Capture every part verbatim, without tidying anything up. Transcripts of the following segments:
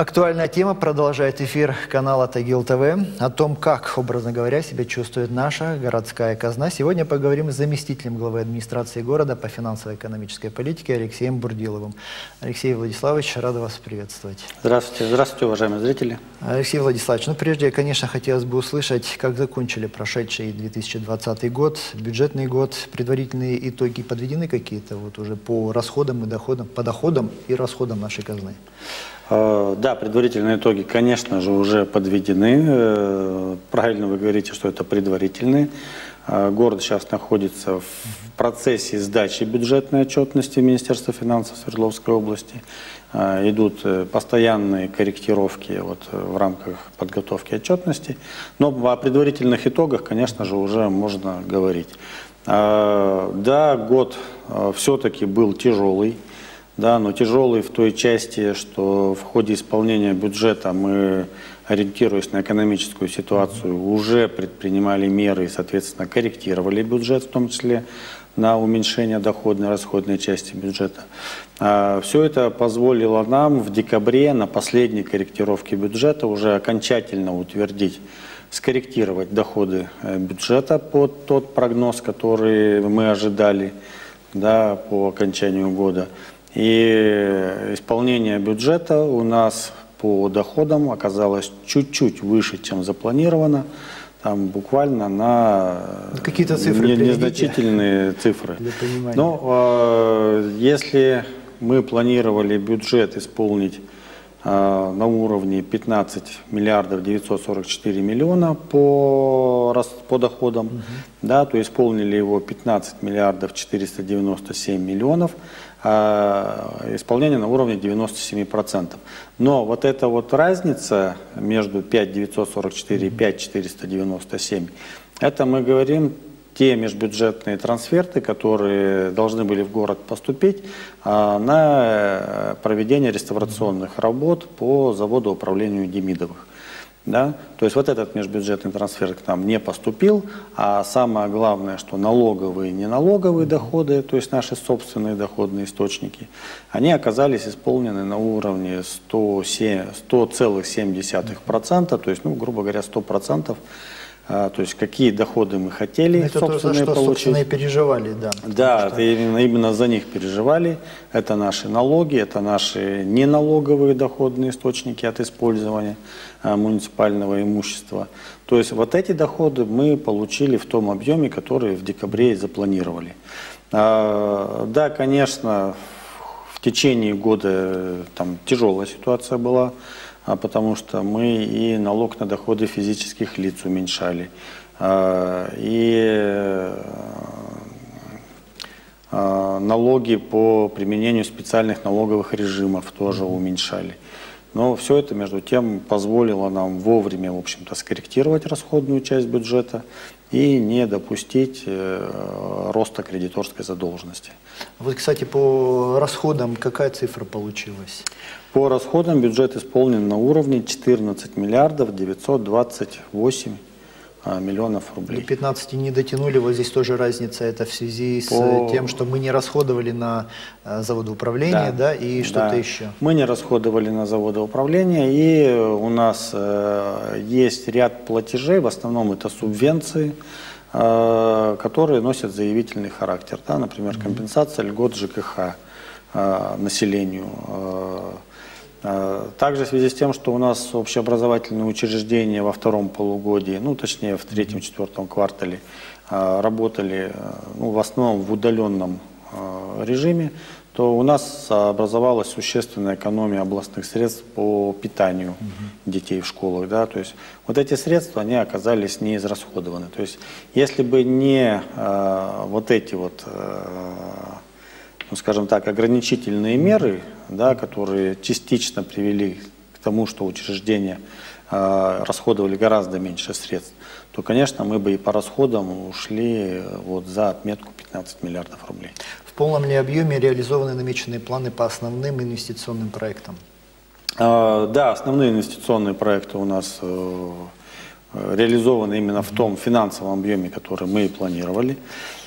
Актуальная тема продолжает эфир канала Тагил ТВ о том, как, образно говоря, себя чувствует наша городская казна. Сегодня поговорим с заместителем главы администрации города по финансово-экономической политике Алексеем Бурдиловым. Алексей Владиславович, рада вас приветствовать. Здравствуйте, здравствуйте, уважаемые зрители. Алексей Владиславович, ну прежде, конечно, хотелось бы услышать, как закончили прошедший две тысячи двадцатый год, бюджетный год, предварительные итоги подведены какие-то вот уже по расходам и доходам, по доходам и расходам нашей казны? Да, предварительные итоги, конечно же, уже подведены. Правильно вы говорите, что это предварительные. Город сейчас находится в процессе сдачи бюджетной отчетности Министерства финансов Свердловской области. Идут постоянные корректировки вот в рамках подготовки отчетности. Но о предварительных итогах, конечно же, уже можно говорить. Да, год все-таки был тяжелый. Да, но тяжелый в той части, что в ходе исполнения бюджета мы, ориентируясь на экономическую ситуацию, уже предпринимали меры и, соответственно, корректировали бюджет, в том числе на уменьшение доходной и расходной части бюджета. Все это позволило нам в декабре на последней корректировке бюджета уже окончательно утвердить, скорректировать доходы бюджета под тот прогноз, который мы ожидали, да, по окончанию года. И исполнение бюджета у нас по доходам оказалось чуть-чуть выше, чем запланировано. Там буквально на какие-то цифры, не, незначительные цифры. Но э, если мы планировали бюджет исполнить э, на уровне пятнадцать миллиардов девятьсот сорок четыре миллиона по, по доходам, угу. да, то исполнили его пятнадцать миллиардов четыреста девяносто семь миллионов. Исполнение на уровне девяноста семи процентов. Но вот эта вот разница между пять тысяч девятьсот сорок четыре и пять тысяч четыреста девяносто семь, это мы говорим те межбюджетные трансферты, которые должны были в город поступить на проведение реставрационных работ по заводу управления Демидовых. Да? То есть вот этот межбюджетный трансфер к нам не поступил, а самое главное, что налоговые и неналоговые доходы, то есть наши собственные доходные источники, они оказались исполнены на уровне сто целых семь десятых процента, то есть, ну, грубо говоря, сто процентов. А, то есть какие доходы мы хотели, это собственные, то, за что, получить. собственно, и переживали, да. Да, что... именно, именно за них переживали. Это наши налоги, это наши неналоговые доходные источники от использования а, муниципального имущества. То есть вот эти доходы мы получили в том объеме, который в декабре и запланировали. А, да, конечно, в течение года там тяжелая ситуация была. А потому что мы и налог на доходы физических лиц уменьшали, и налоги по применению специальных налоговых режимов тоже уменьшали. Но все это, между тем, позволило нам вовремя, в общем-то, скорректировать расходную часть бюджета и не допустить э, роста кредиторской задолженности. Вот, кстати, по расходам какая цифра получилась? По расходам бюджет исполнен на уровне четырнадцать миллиардов девятьсот двадцать восемь миллионов рублей. И пятнадцати не дотянули, вот здесь тоже разница, это в связи с По... тем, что мы не расходовали на заводоуправление, да, да и что-то да. еще. Мы не расходовали на заводоуправление, и у нас э, есть ряд платежей, в основном это субвенции, э, которые носят заявительный характер, да, например, компенсация льгот ЖКХ э, населению. Э, Также в связи с тем, что у нас общеобразовательные учреждения во втором полугодии, ну точнее в третьем-четвертом квартале, работали ну, в основном в удаленном режиме, то у нас образовалась существенная экономия областных средств по питанию угу. детей в школах. Да? То есть вот эти средства, они оказались не израсходованы. То есть если бы не э, вот эти вот, э, ну, скажем так, ограничительные меры, да, которые частично привели к тому, что учреждения э, расходовали гораздо меньше средств, то, конечно, мы бы и по расходам ушли вот за отметку пятнадцать миллиардов рублей. В полном ли объеме реализованы намеченные планы по основным инвестиционным проектам? Э, да, основные инвестиционные проекты у нас э, реализованы именно в том финансовом объеме, который мы и планировали.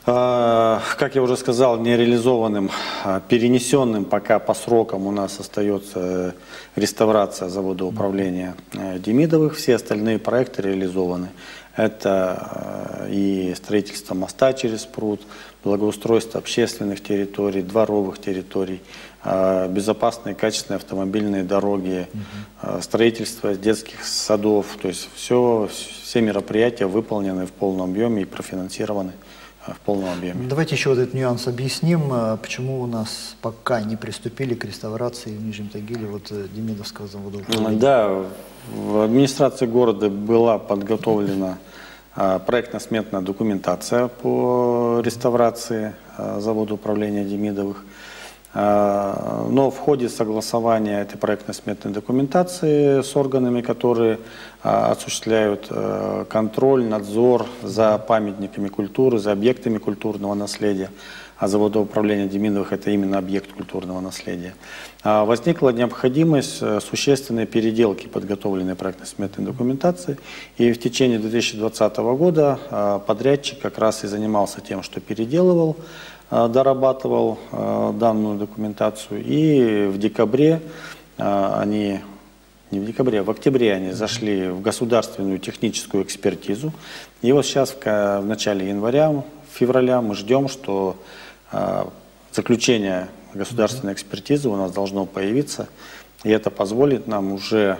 Как я уже сказал, нереализованным, перенесенным пока по срокам у нас остается реставрация завода управления Демидовых. Все остальные проекты реализованы. Это и строительство моста через пруд, благоустройство общественных территорий, дворовых территорий, безопасные качественные автомобильные дороги, угу. строительство детских садов. То есть все, все мероприятия выполнены в полном объеме и профинансированы в полном объеме. Давайте еще вот этот нюанс объясним, почему у нас пока не приступили к реставрации в Нижнем Тагиле вот Демидовского завода управления. Да, в администрации города была подготовлена проектно-сметная документация по реставрации завода управления Демидовых. Но в ходе согласования этой проектно-сметной документации с органами, которые осуществляют контроль, надзор за памятниками культуры, за объектами культурного наследия, а завод управления Демидовых – это именно объект культурного наследия, возникла необходимость существенной переделки подготовленной проектно-сметной документации. И в течение две тысячи двадцатого года подрядчик как раз и занимался тем, что переделывал, дорабатывал данную документацию. И в декабре они, не в декабре, а в октябре они зашли в государственную техническую экспертизу. И вот сейчас в начале января, февраля мы ждем, что заключение государственной экспертизы у нас должно появиться. И это позволит нам уже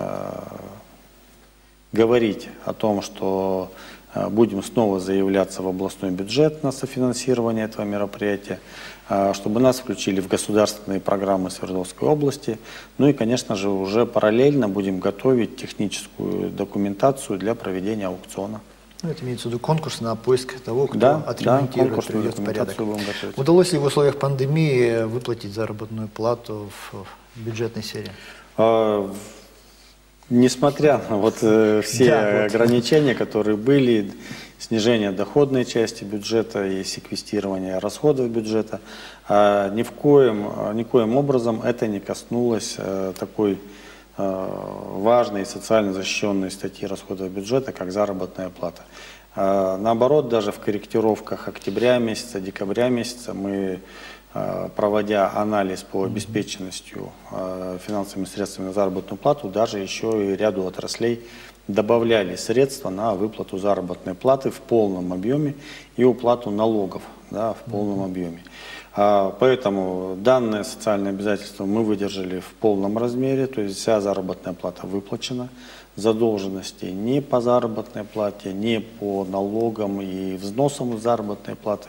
говорить о том, что будем снова заявляться в областной бюджет на софинансирование этого мероприятия, чтобы нас включили в государственные программы Свердловской области. Ну и, конечно же, уже параллельно будем готовить техническую документацию для проведения аукциона. Ну, это имеется в виду конкурс на поиск того, кто да, отремонтирует, да, приведет в порядок. Готовить. Удалось ли в условиях пандемии выплатить заработную плату в бюджетной сфере? А, Несмотря на вот, э, все да, ограничения, вот. которые были, снижение доходной части бюджета и секвестирование расходов бюджета, э, ни в коем, никоим образом это не коснулось э, такой э, важной социально защищенной статьи расходов бюджета, как заработная плата. Э, наоборот, даже в корректировках октября месяца, декабря месяца мы, проводя анализ по обеспеченностью финансовыми средствами на заработную плату, даже еще и ряду отраслей добавляли средства на выплату заработной платы в полном объеме и уплату налогов, да, в полном объеме. Поэтому данное социальное обязательство мы выдержали в полном размере, то есть вся заработная плата выплачена, задолженности ни по заработной плате, ни по налогам и взносам из заработной платы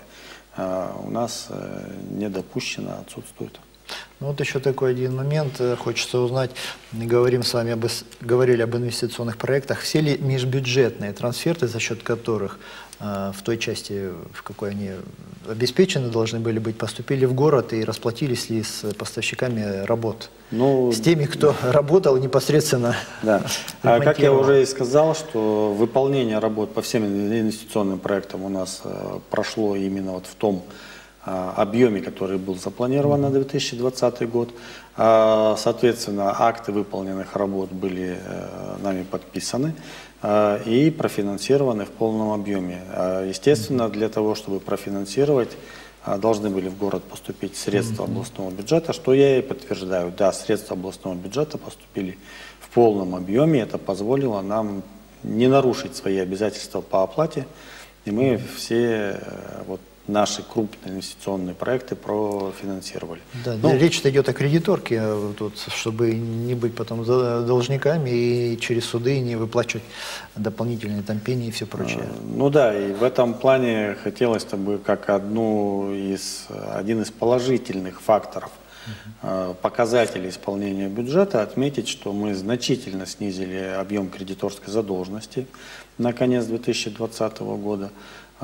у нас не допущено, отсутствует. Ну, вот еще такой один момент, хочется узнать, говорим с вами, об, говорили об инвестиционных проектах, все ли межбюджетные трансферты, за счет которых э, в той части, в какой они обеспечены должны были быть, поступили в город и расплатились ли с поставщиками работ? Ну, с теми, кто работал непосредственно. Да. А как я уже и сказал, что выполнение работ по всем инвестиционным проектам у нас э, прошло именно вот в том э, объеме, который был запланирован на две тысячи двадцатый год. Э, соответственно, акты выполненных работ были э, нами подписаны э, и профинансированы в полном объеме. Э, естественно, для того, чтобы профинансировать, должны были в город поступить средства областного бюджета, что я и подтверждаю. Да, средства областного бюджета поступили в полном объеме, это позволило нам не нарушить свои обязательства по оплате, и мы все вот, наши крупные инвестиционные проекты профинансировали. Да, ну, речь идет о кредиторке, тут, чтобы не быть потом должниками и через суды не выплачивать дополнительные там пени и все прочее. Ну да, и в этом плане хотелось бы как одну из, один из положительных факторов, uh-huh. показателей исполнения бюджета отметить, что мы значительно снизили объем кредиторской задолженности на конец две тысячи двадцатого года.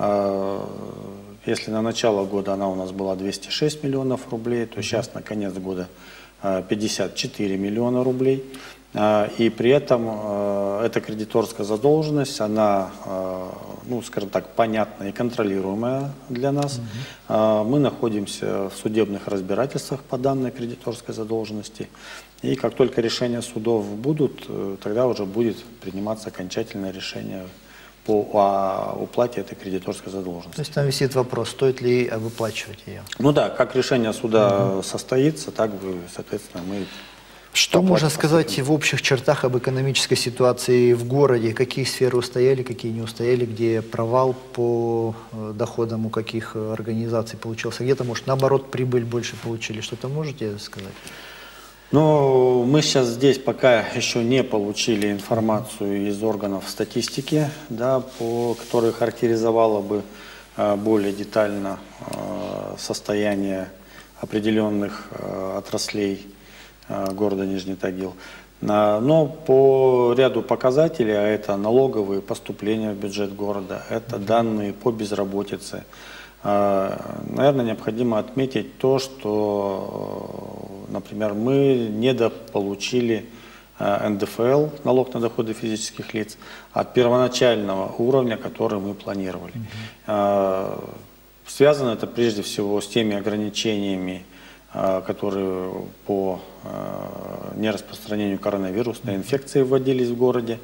Если на начало года она у нас была двести шесть миллионов рублей, то сейчас на конец года пятьдесят четыре миллиона рублей. И при этом эта кредиторская задолженность, она, ну, скажем так, понятная и контролируемая для нас. Mm-hmm. Мы находимся в судебных разбирательствах по данной кредиторской задолженности. И как только решения судов будут, тогда уже будет приниматься окончательное решение по уплате этой кредиторской задолженности. То есть там висит вопрос, стоит ли выплачивать ее? Ну да, как решение суда угу. состоится, так бы, соответственно, мы... Что можно сказать в общих чертах об экономической ситуации в городе? Какие сферы устояли, какие не устояли, где провал по доходам у каких организаций получился? Где-то, может, наоборот, прибыль больше получили? Что-то можете сказать? Ну, мы сейчас здесь пока еще не получили информацию из органов статистики, да, по, которая характеризовала бы э, более детально э, состояние определенных э, отраслей э, города Нижний Тагил. А, но по ряду показателей, а это налоговые поступления в бюджет города, это данные по безработице, наверное, необходимо отметить то, что, например, мы недополучили эн дэ эф эл, налог на доходы физических лиц, от первоначального уровня, который мы планировали. Mm-hmm. Связано это прежде всего с теми ограничениями, которые по нераспространению коронавирусной инфекции вводились в городе.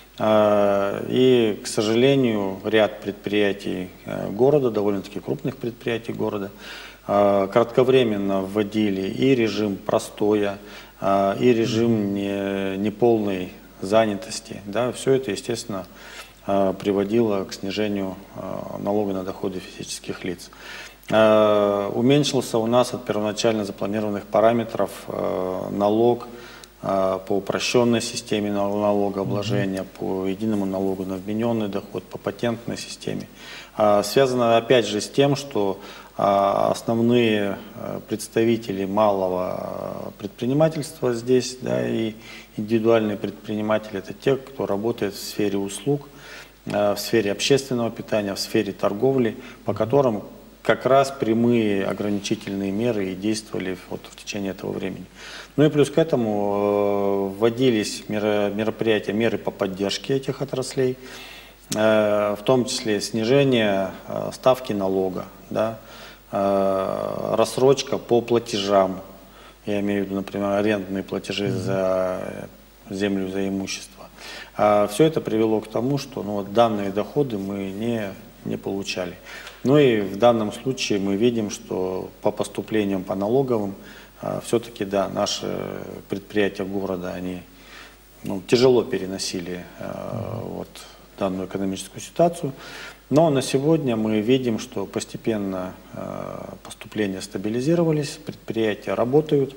И, к сожалению, ряд предприятий города, довольно-таки крупных предприятий города, кратковременно вводили и режим простоя, и режим неполной занятости. Да, все это, естественно, приводило к снижению налога на доходы физических лиц. Уменьшился у нас от первоначально запланированных параметров налог по упрощенной системе налогообложения, по единому налогу на вмененный доход, по патентной системе. Связано опять же с тем, что основные представители малого предпринимательства здесь, да, и индивидуальные предприниматели, это те, кто работает в сфере услуг, в сфере общественного питания, в сфере торговли, по которым как раз прямые ограничительные меры и действовали вот в течение этого времени. Ну и плюс к этому э, вводились мероприятия, меры по поддержке этих отраслей, э, в том числе снижение э, ставки налога, да, э, рассрочка по платежам, я имею в виду, например, арендные платежи mm-hmm. за землю, за имущество. Э, все это привело к тому, что ну, вот, данные доходы мы не, не получали. Ну и в данном случае мы видим, что по поступлениям по налоговым, все-таки, да, наши предприятия города, они ну, тяжело переносили э, вот, данную экономическую ситуацию. Но на сегодня мы видим, что постепенно э, поступления стабилизировались, предприятия работают.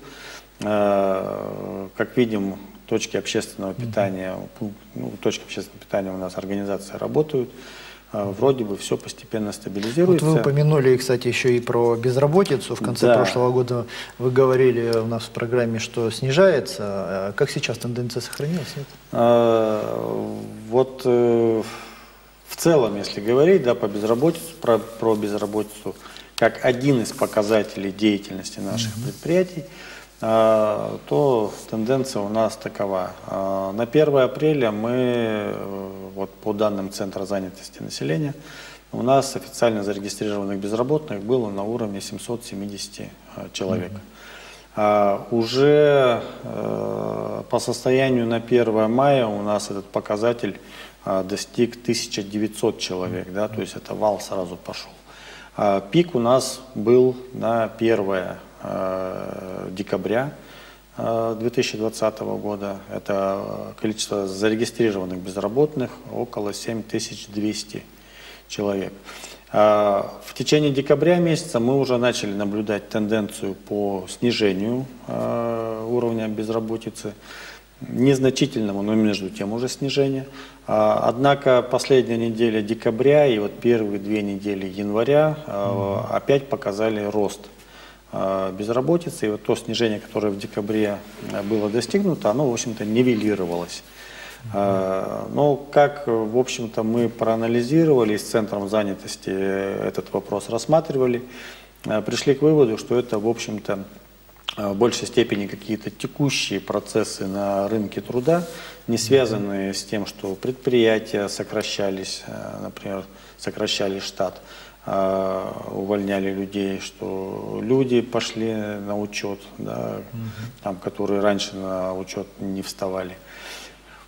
Э, как видим, точки общественного питания, ну, точки общественного питания у нас, организации работают. Вроде бы все постепенно стабилизируется. Вот вы упомянули, кстати, еще и про безработицу. В конце да. прошлого года вы говорили у нас в программе, что снижается. Как сейчас тенденция сохранилась? Нет? А, вот э, в целом, если говорить да, по безработице, про, про безработицу, как один из показателей деятельности наших mm-hmm. предприятий, а, то тенденция у нас такова. А, на первое апреля мы, вот по данным Центра занятости населения, у нас официально зарегистрированных безработных было на уровне семьсот семьдесят человек. Mm-hmm. а, уже а, по состоянию на первое мая у нас этот показатель а, достиг тысяча девятьсот человек, да, то есть это вал сразу пошел. А, пик у нас был на первое декабря две тысячи двадцатого года. Это количество зарегистрированных безработных около семь тысяч двести человек. В течение декабря месяца мы уже начали наблюдать тенденцию по снижению уровня безработицы. Незначительному, но между тем уже снижение. Однако последняя неделя декабря и вот первые две недели января опять показали рост безработицы, и вот то снижение, которое в декабре было достигнуто, оно, в общем-то, нивелировалось. Mm-hmm. Но как, в общем-то, мы проанализировали, с Центром занятости этот вопрос рассматривали, пришли к выводу, что это, в общем-то, в большей степени какие-то текущие процессы на рынке труда, не связанные с тем, что предприятия сокращались, например, сокращали штат, увольняли людей, что люди пошли на учет, да, угу. там, которые раньше на учет не вставали.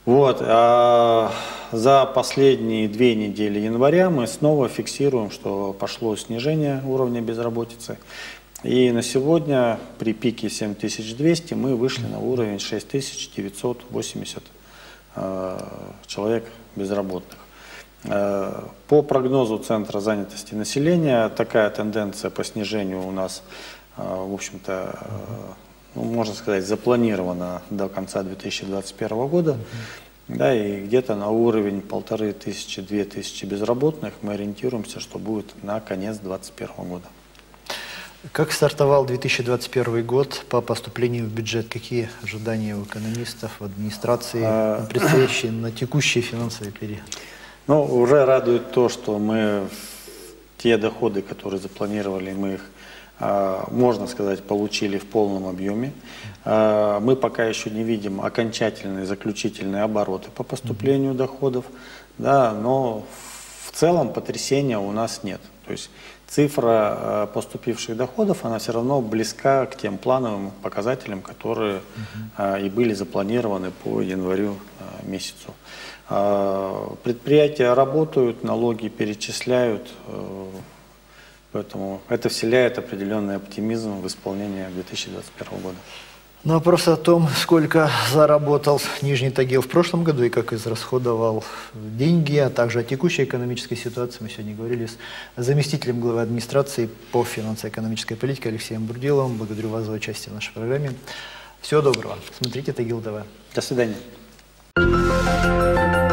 Вот, а за последние две недели января мы снова фиксируем, что пошло снижение уровня безработицы. И на сегодня при пике семь тысяч двести мы вышли на уровень шесть тысяч девятьсот восемьдесят э, человек безработных. Э, по прогнозу Центра занятости населения такая тенденция по снижению у нас, э, в общем-то, э, ну, можно сказать, запланирована до конца две тысячи двадцать первого года. Да, и где-то на уровень полторы тысячи, две тысячи безработных мы ориентируемся, что будет на конец две тысячи двадцать первого года. Как стартовал две тысячи двадцать первый год по поступлению в бюджет? Какие ожидания у экономистов, в администрации на предстоящий, на текущий финансовый период? Ну, уже радует то, что мы те доходы, которые запланировали, мы их, можно сказать, получили в полном объеме. Мы пока еще не видим окончательные заключительные обороты по поступлению доходов, да, но в целом потрясения у нас нет. То есть цифра поступивших доходов, она все равно близка к тем плановым показателям, которые uh-huh. и были запланированы по январю месяцу. Предприятия работают, налоги перечисляют, поэтому это вселяет определенный оптимизм в исполнении две тысячи двадцать первого года. На вопрос о том, сколько заработал Нижний Тагил в прошлом году и как израсходовал деньги, а также о текущей экономической ситуации, мы сегодня говорили с заместителем главы администрации по финансово-экономической политике Алексеем Бурдиловым. Благодарю вас за участие в нашей программе. Всего доброго. Смотрите Тагил ТВ. До свидания.